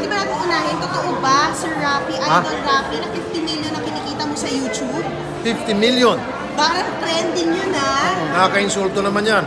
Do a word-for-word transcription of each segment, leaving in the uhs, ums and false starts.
pwede ba natin unahin, totoo ba, Sir Raffy, Idol Raffy, na fifty million na kinikita mo sa YouTube? fifty million? Parang trending yun, ha? Nakaka-insulto naman yan.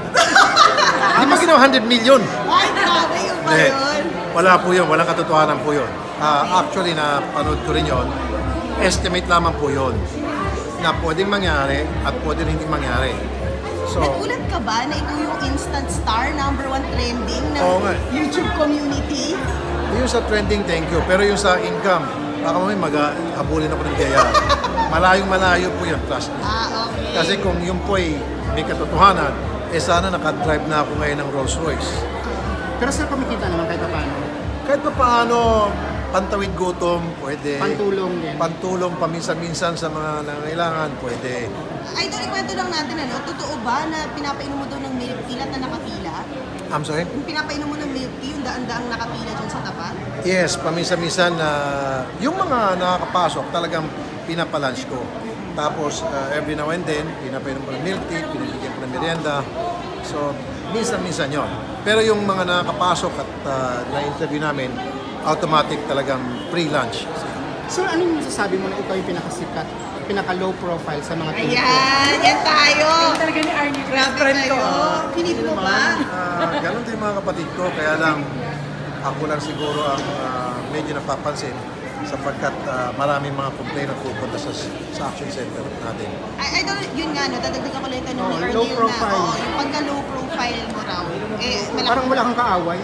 Di ba ginawa one hundred million? Ay, grabe yun ba Eh, yun? wala po yun, walang katotohanan po yun. Ah, actually, napanood ko rin yun. Estimate lamang po yun na pwedeng mangyari at pwedeng hindi mangyari. So, Nagulat ka ba na ikaw yung instant star, number one trending ng Oo nga. YouTube community? yung sa trending, thank you. Pero yung sa income, baka mamaya mag-abulin ako ng biyaya. Malayong malayo po yun, trust me. Ah, okay. Kasi kung yun po ay may katotohanan, eh sana nakadrive na ako ngayon ng Rolls Royce. Pero sir, kumikita naman kahit pa paano? Kahit pa paano, pantawid gutom, pwede. Pantulong din. Pantulong paminsan-minsan sa mga nangangailangan, pwede. Idol, ikwento lang natin, ano, totoo ba na pinapainom mo daw ng milk tea at na nakapila? I'm sorry? Yung pinapainom mo ng milk tea, yung daan-daang nakapila dyan sa tapat? Yes, paminsan-minsan na yung mga nakakapasok talagang pinapalunch ko. Tapos uh, every now and then, pinapainom ko ng milk tea, pinibigyan ko ng merienda. So, minsan-minsan yon. Pero yung mga nakakapasok at uh, na-interview namin, automatic talagang free lunch. Sir, ano yung masasabi mo na ikaw yung pinakasikat, pinaka-low profile sa mga team? Ayan, yan tayo! Talaga ni Arnie. Grabe kayo! Pinip mo ba? Uh, ganun din yung mga kapatid ko, kaya lang ako lang siguro ang uh, medyo napapansin sapagkat uh, maraming mga complaint na pupunta sa, sa action center natin. Ay, idol, yun nga, no, dadagdagan ko lang yung tanong Oh, ni low Arnel na, profile. oh, yung pagka-low profile mo raw, eh, malaki. Parang wala kang kaaway.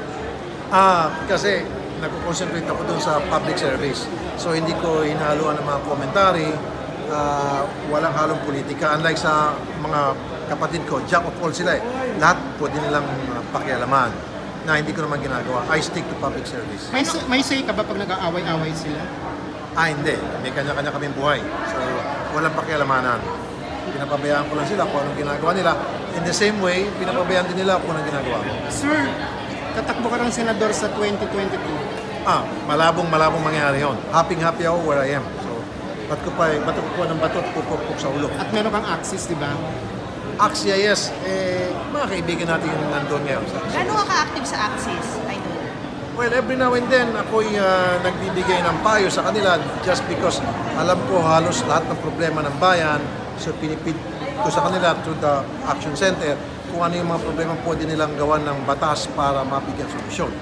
Ah, kasi nagko-concentrate ako dun sa public service. So hindi ko hinahaluan ng mga komentary, ah, walang halong politika. Unlike sa mga kapatid ko, jack of all sila eh. Lahat pwede nilang uh, pakialaman na hindi ko naman ginagawa. I stick to public service. May, say- may say ka ba pag nag-aaway-away sila? Ah, hindi. May kanya-kanya kaming buhay. So, walang pakialamanan. Pinapabayaan ko lang sila kung anong ginagawa nila. In the same way, pinapabayaan din nila kung anong ginagawa ko. Sir, tatakbo ka ng senador sa twenty twenty-two. Ah, malabong malabong mangyari yun. Happy-happy ako where I am. So, ba't ko pa, ba't ko po ng batot, pupupok sa ulo. At meron kang access, di ba? Axia, yes. Eh, mga kaibigan natin yung nandun ngayon. Sa Axia. Gano'n ka ka-active sa Axis, idol? Well, every now and then, ako'y uh, nagbibigay ng payo sa kanila just because alam ko halos lahat ng problema ng bayan. So, pinipid ko sa kanila through the Action Center kung ano yung mga problema pwede nilang gawan ng batas para mabigyan solusyon.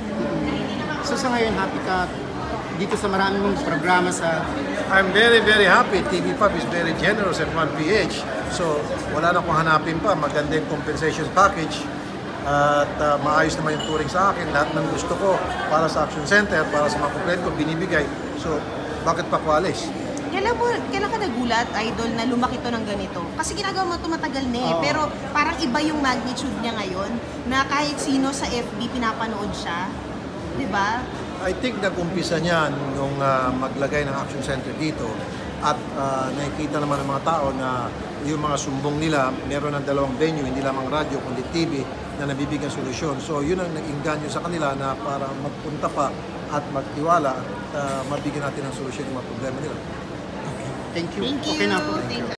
So sa ngayon, happy ka dito sa maraming mong programa sa... I'm very, very happy. T V five is very generous at one P H. So, wala na akong hanapin pa. Maganda yung compensation package. At uh, maayos naman yung touring sa akin. Lahat ng gusto ko para sa Action Center, para sa mga complaint ko, binibigay. So, bakit pa ko alis? Kailan, mo, kailan ka nagulat, idol, na lumaki to ng ganito? Kasi ginagawa mo ito matagal na eh. Oo. Pero parang iba yung magnitude niya ngayon na kahit sino sa F B pinapanood siya. Di ba? I think nag-umpisa niyan nung uh, maglagay ng Action Center dito at uh, nakikita naman ng mga tao na yung mga sumbong nila, meron ng dalawang venue, hindi lamang radyo kundi T V na nabibigyan solusyon. So yun ang nag-inganyo sa kanila na para magpunta pa at magtiwala at uh, mabigyan natin ng solusyon yung mga problema nila. Thank you. Thank you. Okay na po. Thank you.